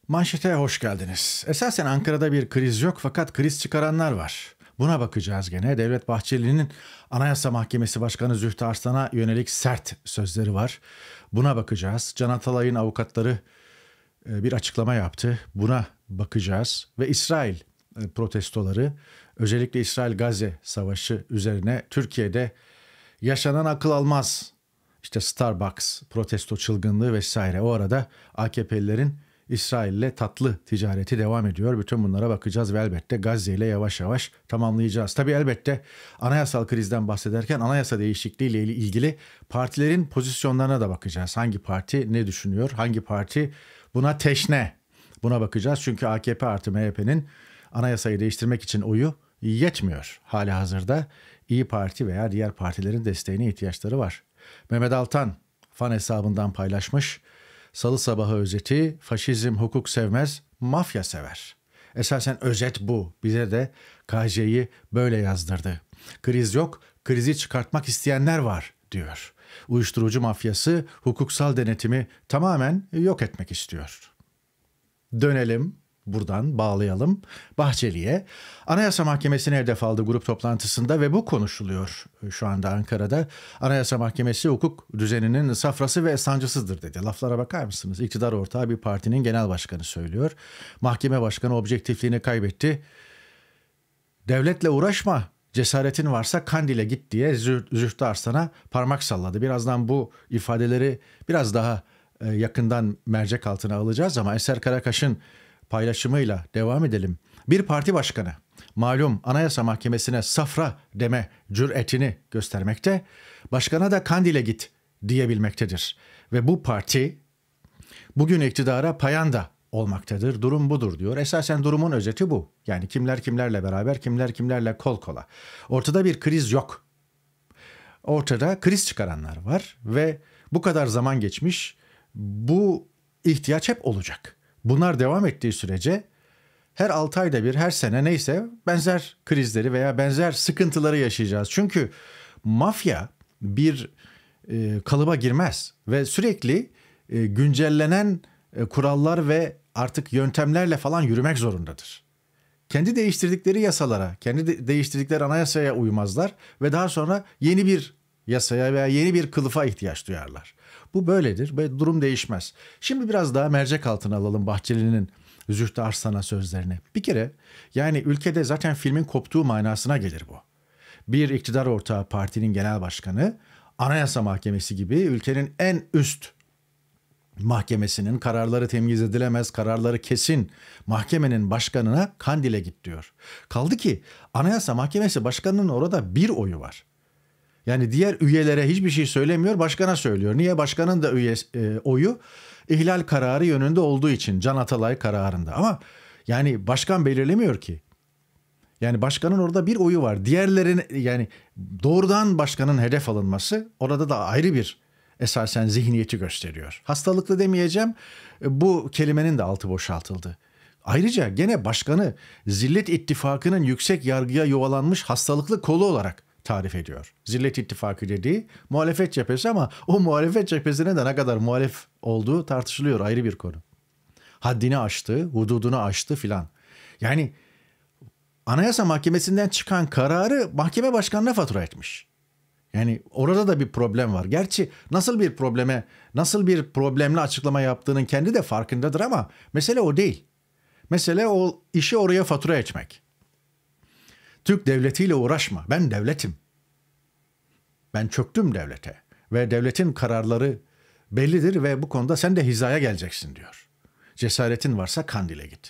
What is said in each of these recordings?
Manşete hoş geldiniz. Esasen Ankara'da bir kriz yok fakat kriz çıkaranlar var. Buna bakacağız gene. Devlet Bahçeli'nin Anayasa Mahkemesi Başkanı Zühtü Arslan'a yönelik sert sözleri var. Buna bakacağız. Can Atalay'ın avukatları bir açıklama yaptı. Buna bakacağız. Ve İsrail protestoları, özellikle İsrail-Gazze savaşı üzerine Türkiye'de yaşanan akıl almaz, İşte Starbucks protesto çılgınlığı vesaire. O arada AKP'lilerin İsrail'le tatlı ticareti devam ediyor. Bütün bunlara bakacağız ve elbette Gazze ile yavaş yavaş tamamlayacağız. Tabii elbette anayasal krizden bahsederken anayasa değişikliği ile ilgili partilerin pozisyonlarına da bakacağız. Hangi parti ne düşünüyor? Hangi parti buna teşne? Buna bakacağız. Çünkü AKP artı MHP'nin anayasayı değiştirmek için oyu yetmiyor. Halihazırda İYİ Parti veya diğer partilerin desteğine ihtiyaçları var. Mehmet Altan fan hesabından paylaşmış. Salı sabahı özeti: faşizm hukuk sevmez, mafya sever. Esasen özet bu. Bize de KJ'yi böyle yazdırdı. Kriz yok, krizi çıkartmak isteyenler var diyor. Uyuşturucu mafyası hukuksal denetimi tamamen yok etmek istiyor. Dönelim, buradan bağlayalım Bahçeli'ye. Anayasa Mahkemesi'ne hedef aldı grup toplantısında ve bu konuşuluyor şu anda Ankara'da. Anayasa Mahkemesi hukuk düzeninin safrası ve sancısıdır dedi. Laflara bakar mısınız? İktidar ortağı bir partinin genel başkanı söylüyor. Mahkeme başkanı objektifliğini kaybetti. Devletle uğraşma, cesaretin varsa Kandil'e git diye Zühtü Arslan'a parmak salladı. Birazdan bu ifadeleri biraz daha yakından mercek altına alacağız ama Eser Karakaş'ın paylaşımıyla devam edelim. Bir parti başkanı malum Anayasa Mahkemesi'ne safra deme cüretini göstermekte, başkana da Kandil'e git diyebilmektedir. Ve bu parti bugün iktidara payanda olmaktadır. Durum budur diyor. Esasen durumun özeti bu. Yani kimler kimlerle beraber, kimler kimlerle kol kola. Ortada bir kriz yok. Ortada kriz çıkaranlar var ve bu kadar zaman geçmiş, bu ihtiyaç hep olacak. Bunlar devam ettiği sürece her 6 ayda bir, her sene neyse benzer krizleri veya benzer sıkıntıları yaşayacağız. Çünkü mafya bir kalıba girmez ve sürekli güncellenen kurallar ve artık yöntemlerle falan yürümek zorundadır. Kendi değiştirdikleri yasalara, kendi değiştirdikleri anayasaya uymazlar ve daha sonra yeni bir yasaya veya yeni bir kılıfa ihtiyaç duyarlar. Bu böyledir ve durum değişmez. Şimdi biraz daha mercek altına alalım Bahçeli'nin Zühtü Arslan'a sözlerini. Bir kere yani ülkede zaten filmin koptuğu manasına gelir bu. Bir iktidar ortağı partinin genel başkanı Anayasa Mahkemesi gibi ülkenin en üst mahkemesinin kararları temyiz edilemez, kararları kesin mahkemenin başkanına Kandil'e git diyor. Kaldı ki Anayasa Mahkemesi başkanının orada bir oyu var. Yani diğer üyelere hiçbir şey söylemiyor, başkana söylüyor. Niye? Başkanın da oyu ihlal kararı yönünde olduğu için, Can Atalay kararında. Ama yani başkan belirlemiyor ki. Yani başkanın orada bir oyu var. Diğerlerin yani doğrudan başkanın hedef alınması orada da ayrı bir esasen zihniyeti gösteriyor. Hastalıklı demeyeceğim, bu kelimenin de altı boşaltıldı. Ayrıca gene başkanı Zillet İttifakı'nın yüksek yargıya yuvalanmış hastalıklı kolu olarak tarif ediyor. Zillet İttifakı dediği muhalefet cephesi ama o muhalefet cephesine de ne kadar muhalef olduğu tartışılıyor, ayrı bir konu. Haddini aştı, hududunu aştı filan. Yani Anayasa Mahkemesi'nden çıkan kararı mahkeme başkanına fatura etmiş. Yani orada da bir problem var. Gerçi nasıl bir problemle açıklama yaptığının kendi de farkındadır ama mesele o değil. Mesele o işi oraya fatura etmek. Türk devletiyle uğraşma. Ben devletim. Ben çöktüm devlete. Ve devletin kararları bellidir ve bu konuda sen de hizaya geleceksin diyor. Cesaretin varsa Kandil'e git.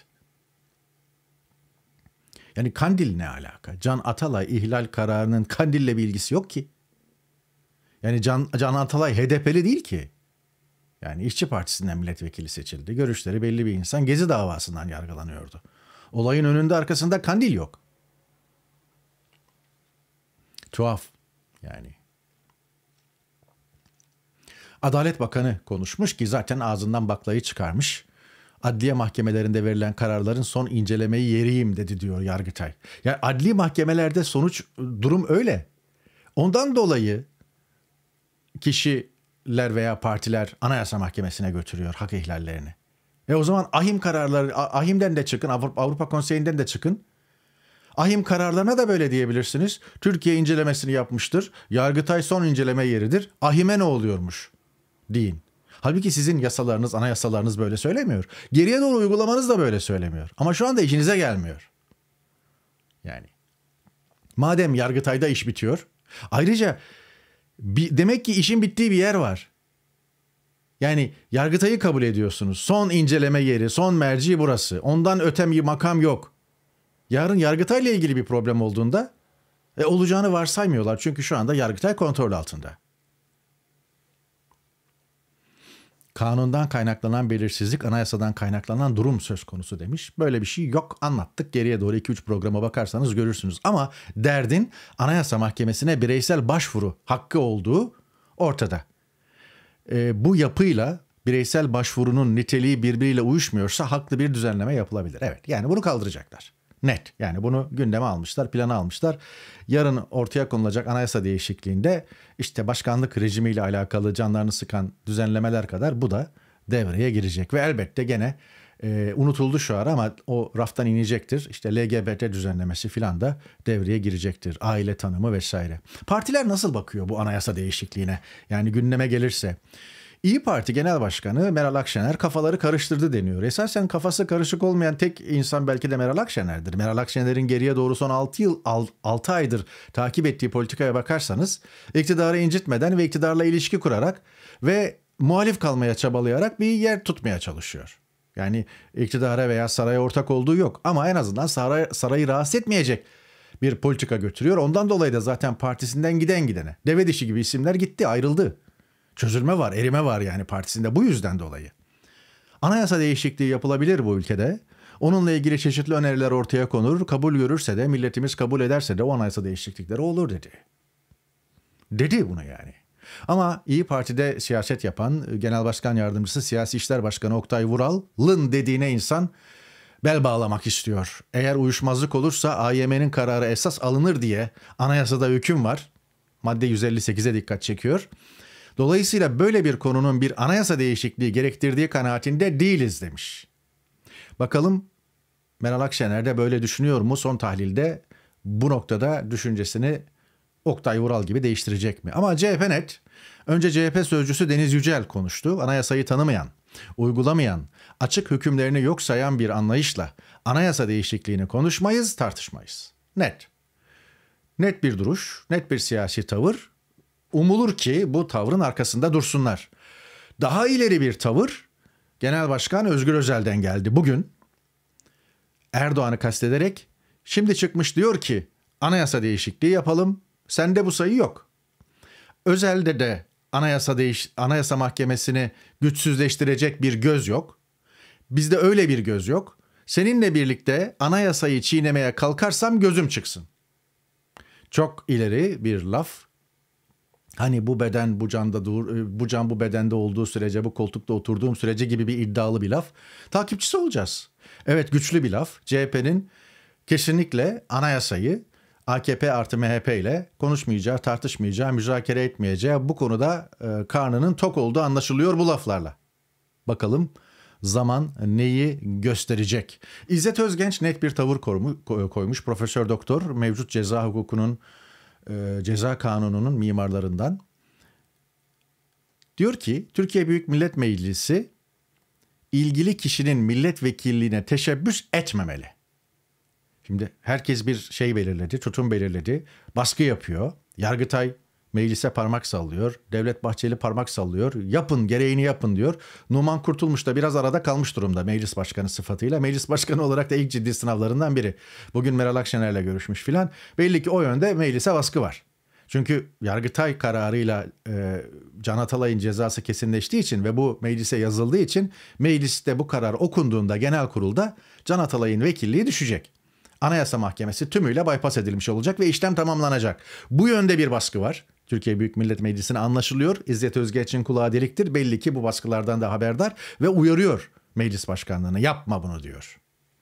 Yani Kandil ne alaka? Can Atalay ihlal kararının Kandil'le bir ilgisi yok ki. Yani Can Atalay HDP'li değil ki. Yani İşçi Partisi'nden milletvekili seçildi. Görüşleri belli bir insan. Gezi davasından yargılanıyordu. Olayın önünde arkasında Kandil yok. Tuhaf yani. Adalet Bakanı konuşmuş ki zaten ağzından baklayı çıkarmış. Adliye mahkemelerinde verilen kararların son incelemeyi yeriyim dedi diyor Yargıtay. Yani adli mahkemelerde durum öyle. Ondan dolayı kişiler veya partiler Anayasa Mahkemesi'ne götürüyor hak ihlallerini. O zaman ahim kararları, ahimden de çıkın, Avrupa Konseyi'nden de çıkın. Ahim kararlarına da böyle diyebilirsiniz. Türkiye incelemesini yapmıştır. Yargıtay son inceleme yeridir. Ahime ne oluyormuş deyin. Halbuki sizin yasalarınız, anayasalarınız böyle söylemiyor. Geriye doğru uygulamanız da böyle söylemiyor. Ama şu anda işinize gelmiyor. Yani madem Yargıtay'da iş bitiyor. Ayrıca demek ki işin bittiği bir yer var. Yani Yargıtay'ı kabul ediyorsunuz. Son inceleme yeri, son merci burası. Ondan öte bir makam yok. Yarın Yargıtay'la ilgili bir problem olduğunda olacağını varsaymıyorlar. Çünkü şu anda Yargıtay kontrol altında. Kanundan kaynaklanan belirsizlik, anayasadan kaynaklanan durum söz konusu demiş. Böyle bir şey yok, anlattık. Geriye doğru 2-3 programa bakarsanız görürsünüz. Ama derdin Anayasa Mahkemesi'ne bireysel başvuru hakkı olduğu ortada. Bu yapıyla bireysel başvurunun niteliği birbiriyle uyuşmuyorsa haklı bir düzenleme yapılabilir. Evet, yani bunu kaldıracaklar. Net. Yani bunu gündeme almışlar, plana almışlar. Yarın ortaya konulacak anayasa değişikliğinde işte başkanlık rejimiyle alakalı canlarını sıkan düzenlemeler kadar bu da devreye girecek. Ve elbette gene unutuldu şu ara ama o raftan inecektir. İşte LGBT düzenlemesi filan da devreye girecektir. Aile tanımı vesaire. Partiler nasıl bakıyor bu anayasa değişikliğine? Yani gündeme gelirse. İyi Parti Genel Başkanı Meral Akşener kafaları karıştırdı deniyor. Esasen kafası karışık olmayan tek insan belki de Meral Akşener'dir. Meral Akşener'in geriye doğru son 6 aydır takip ettiği politikaya bakarsanız iktidarı incitmeden ve iktidarla ilişki kurarak ve muhalif kalmaya çabalayarak bir yer tutmaya çalışıyor. Yani iktidara veya saraya ortak olduğu yok ama en azından sarayı rahatsız etmeyecek bir politika götürüyor. Ondan dolayı da zaten partisinden gidene. Deve dişi gibi isimler gitti, ayrıldı. Çözülme var, erime var yani partisinde bu yüzden dolayı. Anayasa değişikliği yapılabilir bu ülkede. Onunla ilgili çeşitli öneriler ortaya konur. Kabul görürse de, milletimiz kabul ederse de o anayasa değişiklikleri olur dedi. Dedi bunu yani. Ama İyi Parti'de siyaset yapan Genel Başkan Yardımcısı Siyasi İşler Başkanı Oktay Vural'ın dediğine insan bel bağlamak istiyor. Eğer uyuşmazlık olursa AYM'nin kararı esas alınır diye anayasada hüküm var. Madde 158'e dikkat çekiyor. Dolayısıyla böyle bir konunun bir anayasa değişikliği gerektirdiği kanaatinde değiliz demiş. Bakalım Meral Akşener de böyle düşünüyor mu? Son tahlilde bu noktada düşüncesini Oktay Vural gibi değiştirecek mi? Ama CHP net. Önce CHP sözcüsü Deniz Yücel konuştu. Anayasayı tanımayan, uygulamayan, açık hükümlerini yok sayan bir anlayışla anayasa değişikliğini konuşmayız, tartışmayız. Net. Net bir duruş, net bir siyasi tavır. Umulur ki bu tavrın arkasında dursunlar. Daha ileri bir tavır Genel Başkan Özgür Özel'den geldi. Bugün Erdoğan'ı kastederek şimdi çıkmış diyor ki anayasa değişikliği yapalım. Sende bu sayı yok. Özel'de de anayasa mahkemesini güçsüzleştirecek bir göz yok. Bizde öyle bir göz yok. Seninle birlikte anayasayı çiğnemeye kalkarsam gözüm çıksın. Çok ileri bir laf. Hani bu beden bu canda bu can bu bedende olduğu sürece, bu koltukta oturduğum sürece gibi bir iddialı bir laf. Takipçisi olacağız. Evet, güçlü bir laf. CHP'nin kesinlikle anayasayı AKP artı MHP ile konuşmayacağı, tartışmayacağı, müzakere etmeyeceği, bu konuda karnının tok olduğu anlaşılıyor bu laflarla. Bakalım zaman neyi gösterecek? İzzet Özgenç net bir tavır koymuş. Profesör Doktor, mevcut ceza hukukunun, ceza kanununun mimarlarından. Diyor ki Türkiye Büyük Millet Meclisi ilgili kişinin milletvekilliğine teşebbüs etmemeli. Şimdi herkes bir şey belirledi, tutum belirledi, baskı yapıyor. Yargıtay meclise parmak sallıyor, Devlet Bahçeli parmak sallıyor. Yapın, gereğini yapın diyor. Numan Kurtulmuş da biraz arada kalmış durumda meclis başkanı sıfatıyla. Meclis başkanı olarak da ilk ciddi sınavlarından biri. Bugün Meral Akşener'le görüşmüş filan. Belli ki o yönde meclise baskı var. Çünkü Yargıtay kararıyla Can Atalay'ın cezası kesinleştiği için ve bu meclise yazıldığı için mecliste bu karar okunduğunda genel kurulda Can Atalay'ın vekilliği düşecek. Anayasa Mahkemesi tümüyle bypass edilmiş olacak ve işlem tamamlanacak. Bu yönde bir baskı var. Türkiye Büyük Millet Meclisi'ne anlaşılıyor. İzzet Özgenç'in kulağı deliktir. Belli ki bu baskılardan da haberdar ve uyarıyor meclis başkanlığını. Yapma bunu diyor.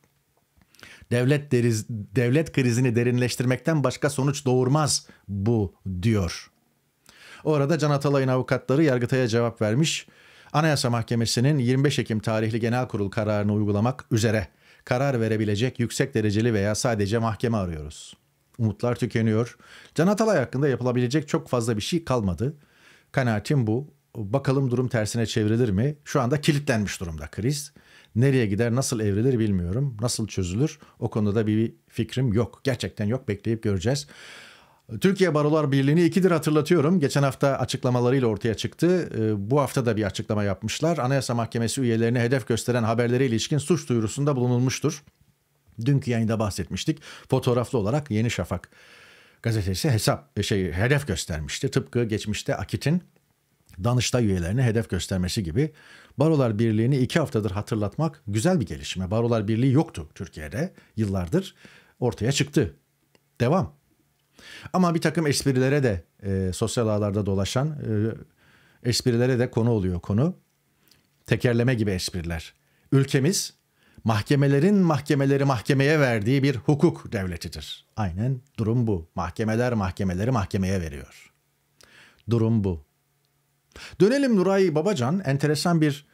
Devlet krizini derinleştirmekten başka sonuç doğurmaz bu diyor. Orada Can Atalay'ın avukatları Yargıtay'a cevap vermiş. Anayasa Mahkemesi'nin 25 Ekim tarihli genel kurul kararını uygulamak üzere karar verebilecek yüksek dereceli veya sadece mahkeme arıyoruz. Umutlar tükeniyor. Can Atalay hakkında yapılabilecek çok fazla bir şey kalmadı. Kanaatim bu. Bakalım durum tersine çevrilir mi? Şu anda kilitlenmiş durumda kriz. Nereye gider, nasıl evrilir bilmiyorum. Nasıl çözülür? O konuda da bir fikrim yok. Gerçekten yok. Bekleyip göreceğiz. Türkiye Barolar Birliği'ni ikidir hatırlatıyorum. Geçen hafta açıklamalarıyla ortaya çıktı. Bu hafta da bir açıklama yapmışlar. Anayasa Mahkemesi üyelerine hedef gösteren haberlere ilişkin suç duyurusunda bulunulmuştur. Dünkü yayında bahsetmiştik. Fotoğraflı olarak Yeni Şafak gazetesi hedef göstermişti. Tıpkı geçmişte Akit'in Danıştay üyelerine hedef göstermesi gibi. Barolar Birliği'ni 2 haftadır hatırlatmak güzel bir gelişme. Barolar Birliği yoktu Türkiye'de yıllardır. Ortaya çıktı. Devam. Ama bir takım esprilere de sosyal ağlarda dolaşan esprilere de konu oluyor konu. Tekerleme gibi espriler. Ülkemiz mahkemelerin mahkemeleri mahkemeye verdiği bir hukuk devletidir. Aynen durum bu. Mahkemeler mahkemeleri mahkemeye veriyor. Durum bu. Dönelim Nuray Babacan enteresan bir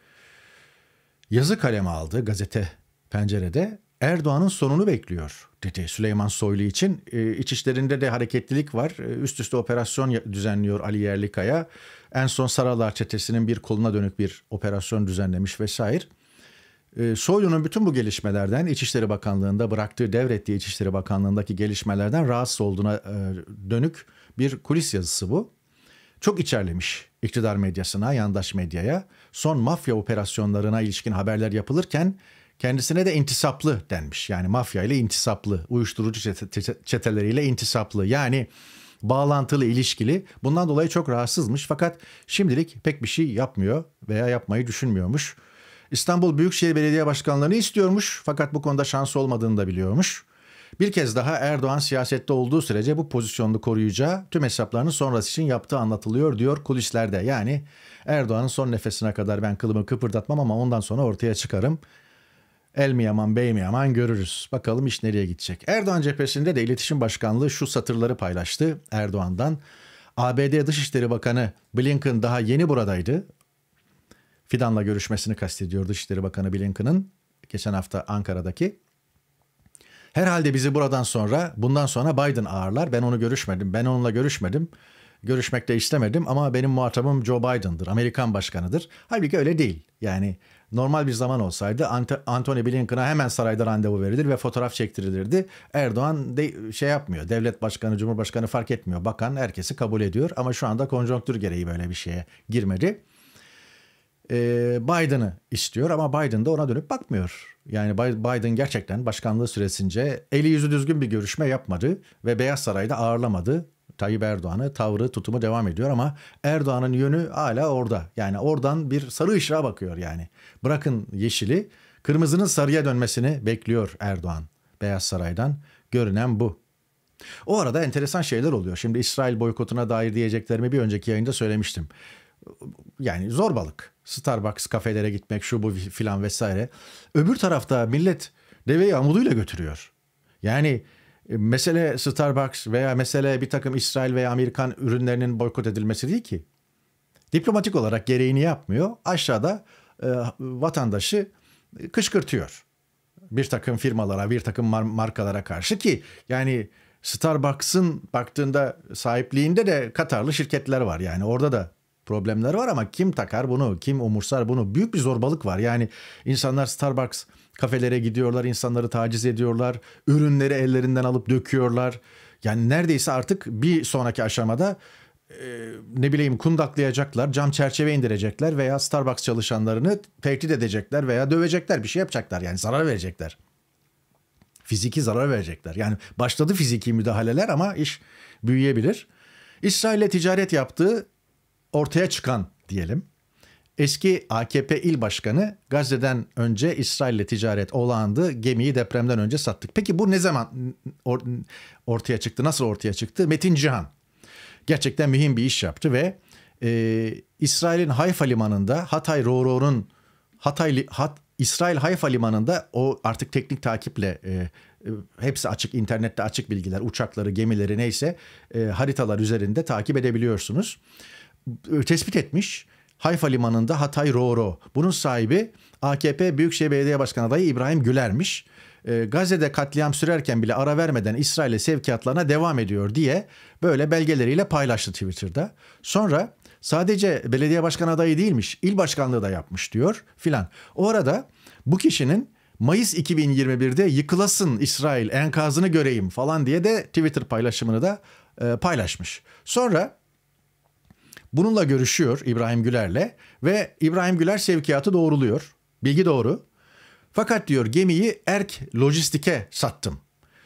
yazı kaleme aldı gazete Pencere'de. Erdoğan'ın sonunu bekliyor dedi Süleyman Soylu için. İç işlerinde de hareketlilik var. Üst üste operasyon düzenliyor Ali Yerlikaya. En son Saralar çetesinin bir koluna dönük bir operasyon düzenlemiş vesaire. Soylu'nun bütün bu gelişmelerden İçişleri Bakanlığı'nda devrettiği İçişleri Bakanlığı'ndaki gelişmelerden rahatsız olduğuna dönük bir kulis yazısı bu. Çok içerlemiş iktidar medyasına, yandaş medyaya. Son mafya operasyonlarına ilişkin haberler yapılırken kendisine de intisaplı denmiş. Yani mafya ile intisaplı, uyuşturucu çeteleriyle intisaplı. Yani bağlantılı, ilişkili. Bundan dolayı çok rahatsızmış. Fakat şimdilik pek bir şey yapmıyor veya yapmayı düşünmüyormuş. İstanbul Büyükşehir Belediye Başkanlığı'nı istiyormuş. Fakat bu konuda şansı olmadığını da biliyormuş. Bir kez daha Erdoğan siyasette olduğu sürece bu pozisyonunu koruyacağı tüm hesaplarını sonrası için yaptığı anlatılıyor diyor kulislerde. Yani Erdoğan'ın son nefesine kadar ben kılımı kıpırdatmam ama ondan sonra ortaya çıkarım. El mi yaman bey mi yaman görürüz. Bakalım iş nereye gidecek. Erdoğan cephesinde de İletişim Başkanlığı şu satırları paylaştı Erdoğan'dan. ABD Dışişleri Bakanı Blinken daha yeni buradaydı. Fidan'la görüşmesini kastediyor Dışişleri Bakanı Blinken'ın geçen hafta Ankara'daki. Herhalde bizi bundan sonra Biden ağırlar. Ben onunla görüşmedim. Görüşmek de istemedim ama benim muhatabım Joe Biden'dır. Amerikan başkanıdır. Halbuki öyle değil. Yani normal bir zaman olsaydı Antony Blinken'a hemen sarayda randevu verilir ve fotoğraf çektirilirdi. Erdoğan yapmıyor. Devlet başkanı, cumhurbaşkanı fark etmiyor. Bakan herkesi kabul ediyor ama şu anda konjonktür gereği böyle bir şeye girmedi. Biden'ı istiyor ama Biden de ona dönüp bakmıyor. Yani Biden gerçekten başkanlığı süresince eli yüzü düzgün bir görüşme yapmadı ve Beyaz Saray'da ağırlamadı. Tayyip Erdoğan'ı tutumu devam ediyor ama Erdoğan'ın yönü hala orada. Yani oradan bir sarı ışığa bakıyor yani. Bırakın yeşili, kırmızının sarıya dönmesini bekliyor Erdoğan Beyaz Saray'dan. Görünen bu. O arada enteresan şeyler oluyor. Şimdi İsrail boykotuna dair diyeceklerimi bir önceki yayında söylemiştim. Yani zorbalık. Starbucks kafelere gitmek, şu bu filan vesaire. Öbür tarafta millet deveyi amuduyla götürüyor. Yani mesele Starbucks veya mesele bir takım İsrail veya Amerikan ürünlerinin boykot edilmesi değil ki. Diplomatik olarak gereğini yapmıyor. Aşağıda vatandaşı kışkırtıyor. Bir takım firmalara, bir takım markalara karşı ki yani Starbucks'ın baktığında sahipliğinde de Katarlı şirketler var. Yani orada da problemler var ama kim takar bunu, kim umursar bunu? Büyük bir zorbalık var. Yani insanlar Starbucks kafelere gidiyorlar, insanları taciz ediyorlar, ürünleri ellerinden alıp döküyorlar. Yani neredeyse artık bir sonraki aşamada kundaklayacaklar, cam çerçeve indirecekler veya Starbucks çalışanlarını tehdit edecekler veya dövecekler, bir şey yapacaklar. Yani zarar verecekler. Fiziki zarar verecekler. Yani başladı fiziki müdahaleler ama iş büyüyebilir. İsrail'le ticaret yaptığı ortaya çıkan diyelim. Eski AKP il başkanı Gazze'den önce İsrail'le ticaret olağandı, gemiyi depremden önce sattık. Peki bu ne zaman ortaya çıktı, nasıl ortaya çıktı? Metin Cihan gerçekten mühim bir iş yaptı ve İsrail'in Hayfa limanında İsrail Hayfa limanında o artık teknik takiple hepsi açık, internette açık bilgiler, uçakları, gemileri neyse haritalar üzerinde takip edebiliyorsunuz. Tespit etmiş. Hayfa Limanı'nda Hatay Ro-Ro. Bunun sahibi AKP Büyükşehir Belediye Başkanı adayı İbrahim Güler'miş. Gazze'de katliam sürerken bile ara vermeden İsrail'e sevkiyatlarına devam ediyor diye böyle belgeleriyle paylaştı Twitter'da. Sonra sadece belediye başkanı adayı değilmiş, il başkanlığı da yapmış diyor filan. O arada bu kişinin Mayıs 2021'de yıkılasın İsrail enkazını göreyim falan diye de Twitter paylaşımını da paylaşmış. Sonra bununla görüşüyor İbrahim Güler'le ve İbrahim Güler sevkiyatı doğruluyor. Bilgi doğru. Fakat diyor gemiyi Erk Lojistik'e sattım.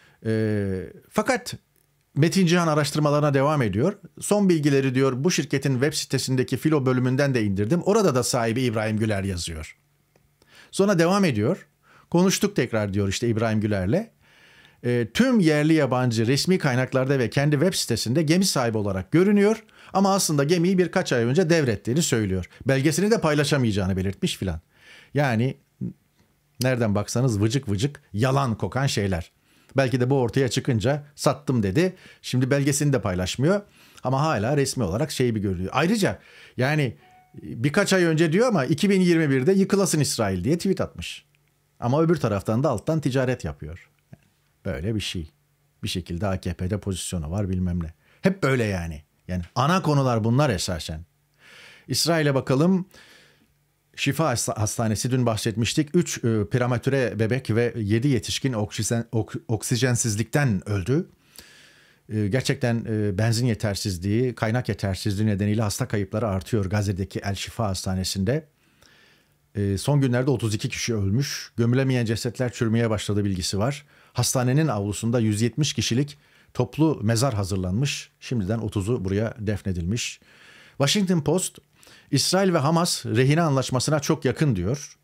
Fakat Metin Cihan araştırmalarına devam ediyor. Son bilgileri diyor bu şirketin web sitesindeki filo bölümünden de indirdim. Orada da sahibi İbrahim Güler yazıyor. Sonra devam ediyor. Konuştuk tekrar diyor işte İbrahim Güler'le. Tüm yerli yabancı resmi kaynaklarda ve kendi web sitesinde gemi sahibi olarak görünüyor. Ama aslında gemiyi birkaç ay önce devrettiğini söylüyor. Belgesini de paylaşamayacağını belirtmiş filan. Yani nereden baksanız vıcık vıcık yalan kokan şeyler. Belki de bu ortaya çıkınca sattım dedi. Şimdi belgesini de paylaşmıyor. Ama hala resmi olarak bir görüyor. Ayrıca yani birkaç ay önce diyor ama 2021'de yıkılasın İsrail diye tweet atmış. Ama öbür taraftan da alttan ticaret yapıyor. Böyle bir şey. Bir şekilde AKP'de pozisyonu var bilmem ne. Hep böyle yani. Yani ana konular bunlar esasen. İsrail'e bakalım. Şifa Hastanesi dün bahsetmiştik. 3 prematüre bebek ve 7 yetişkin oksijensizlikten öldü. Gerçekten benzin yetersizliği, kaynak yetersizliği nedeniyle hasta kayıpları artıyor Gazze'deki El Şifa Hastanesi'nde. Son günlerde 32 kişi ölmüş. Gömülemeyen cesetler çürümeye başladı bilgisi var. Hastanenin avlusunda 170 kişilik toplu mezar hazırlanmış. Şimdiden 30'u buraya defnedilmiş. Washington Post, İsrail ve Hamas rehine anlaşmasına çok yakın diyor.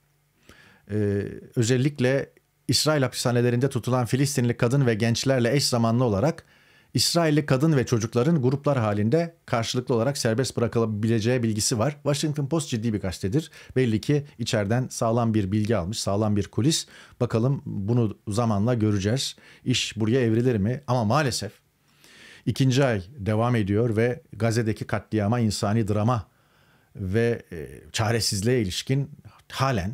Özellikle İsrail hapishanelerinde tutulan Filistinli kadın ve gençlerle eş zamanlı olarak İsrailli kadın ve çocukların gruplar halinde karşılıklı olarak serbest bırakılabileceği bilgisi var. Washington Post ciddi bir gazetedir. Belli ki içeriden sağlam bir bilgi almış, sağlam bir kulis. Bakalım bunu zamanla göreceğiz. İş buraya evrilir mi? Ama maalesef ikinci ay devam ediyor ve Gazze'deki katliama, insani drama ve çaresizliğe ilişkin halen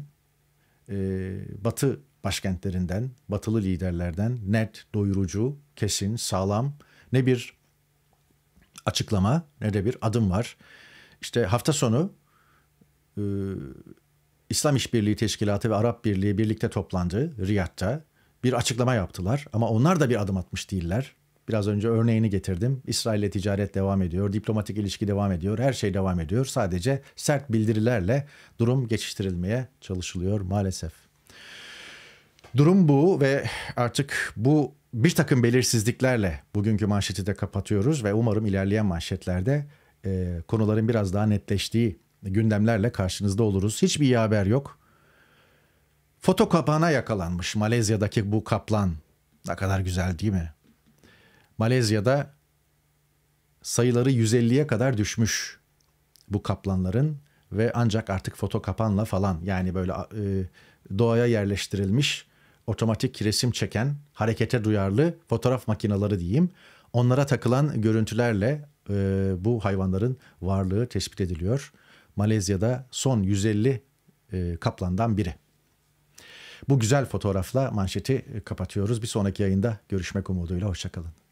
Batı başkentlerinden, batılı liderlerden net, doyurucu, kesin, sağlam ne bir açıklama ne de bir adım var. İşte hafta sonu İslam İşbirliği Teşkilatı ve Arap Birliği birlikte toplandı Riyad'da. Bir açıklama yaptılar ama onlar da bir adım atmış değiller. Biraz önce örneğini getirdim. İsrail'le ticaret devam ediyor, diplomatik ilişki devam ediyor, her şey devam ediyor. Sadece sert bildirilerle durum geçiştirilmeye çalışılıyor maalesef. Durum bu ve artık bu bir takım belirsizliklerle bugünkü manşeti de kapatıyoruz ve umarım ilerleyen manşetlerde konuların biraz daha netleştiği gündemlerle karşınızda oluruz. Hiçbir iyi haber yok. Foto kapağına yakalanmış Malezya'daki bu kaplan. Ne kadar güzel değil mi? Malezya'da sayıları 150'ye kadar düşmüş bu kaplanların ve ancak artık foto kapanla falan yani böyle doğaya yerleştirilmiş otomatik resim çeken, harekete duyarlı fotoğraf makineleri diyeyim. Onlara takılan görüntülerle bu hayvanların varlığı tespit ediliyor. Malezya'da son 150 kaplandan biri. Bu güzel fotoğrafla manşeti kapatıyoruz. Bir sonraki yayında görüşmek umuduyla. Hoşça kalın.